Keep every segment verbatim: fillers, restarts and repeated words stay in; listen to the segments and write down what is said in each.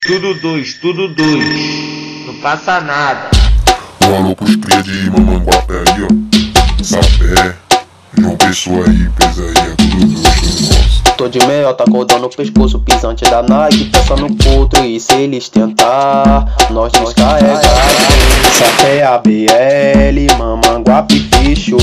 Tudo dois, tudo dois. Não passa nada. Um alô pros cria de Mamanguape aí, ó. Sapé, João Pessoa aí, pesa aí, é tudo dois, tudo nosso. Tô de meiota, cordão no pescoço, pisante da Nike, peça no potro. E se eles tentar, nós descarregar. Sapé A B L, Mamanguape Ficho.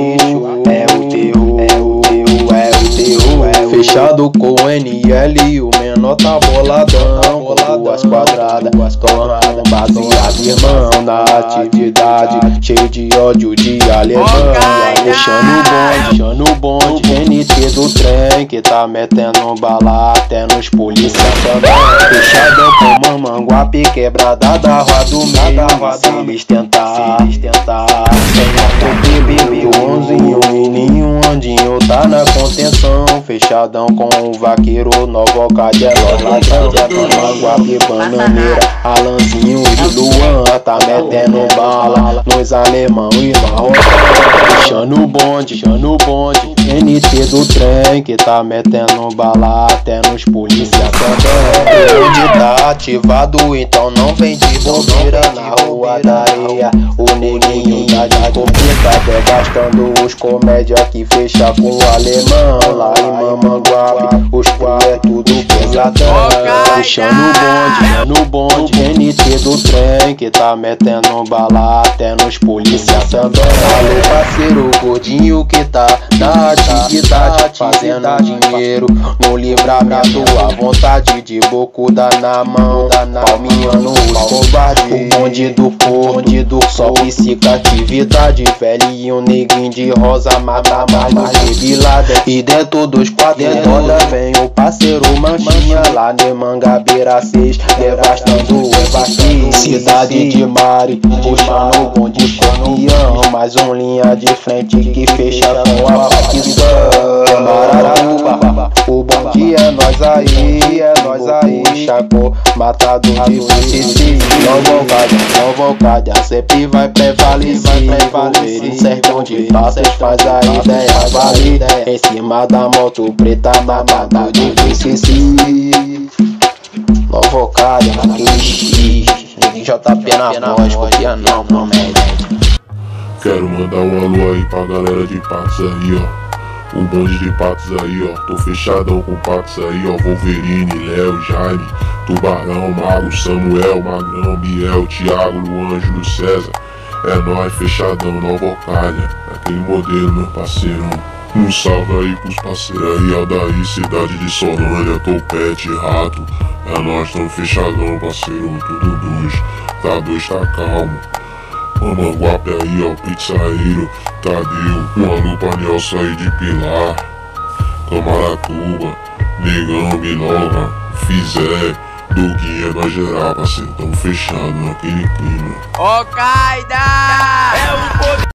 É o terror, é o terror, é o terror. Fechado com o N L, o menor tá boladão. Duas quadradas, tornando baseado, irmão, na atividade. Cheio de ódio de alemão. Deixando o bonde, deixando o bonde. N T do trem, que tá metendo bala até nos polícia também. Fechadão com Mamanguape, quebrada da rua do meio. Se eles tentar, se eles tentar. Tem bebê, o onzinho e nenhum andinho tá na contenção. Fechadão com o vaqueiro, Nova Ocadielo, ladrão. Mamanguape, bananeira, Alanzinho e Luan, tá metendo bala nos alemão e marrocão. Deixando o bonde, deixando o bonde. N T do trem, que tá metendo bala até nos polícia também. O bonde tá ativado, então não vem de bobeira. Na rua da areia, o neguinho tá de escopeta, devastando os comédia que fecha com o alemão. Lá em Mamanguape, os pais é tudo pesadão. Puxando o bonde, puxando o bonde. N T do trem, que tá metendo bala até nos polícia também. Alô parceiro gordinho que tá na atividade, fazendo dinheiro no livramento. A vontade de bocuda na mão, palminhando os covardes. O bonde do bonde do só psicatividade. Velhinho, neguinho de rosa, mata mais debilada. E dentro dos quatro dentro vem o parceiro Manchinha. Lá de Mangabeira seis, devastando o Evasquim. Cidade de Mari, puxando o bonde campeão. Mais um linha de frente que fecha com a facção. Maratuba, o bonde é nós aí, é nós aí. Chacô, matador de C C. Nova Ocádia, Nova Ocádia, sempre vai prevalecer. Em sertão de passos faz a ideia valer. Em cima da moto preta, matador de C C. Nova Ocádia, naquele X, J P na voz, copia não, promete. Quero mandar um alô aí pra galera de Patos aí, ó. O bonde de Patos aí, ó. Tô fechadão com Patos aí, ó. Wolverine, Léo, Jaime, Tubarão, Mago, Samuel, Magrão, Biel, Thiago, Luan, Júlio César. É nóis, fechadão, Nova Ocádia. Aquele modelo, meu parceiro. Um salve aí pros parceiros aí, Aldaí, cidade de Solânia, Topete, Rato. É nóis, tamo fechadão, parceiro, tudo dois. Tá dois, tá calmo. Mamanguape aí, ó, pizzaeiro, Tadeu. Um alô pra Nelson aí de Pilar, Camaratuba, Negão, Minova, Fizé, Doguinha, nós geral, parceiro. Tamo fechado naquele clima. Ocádia! É o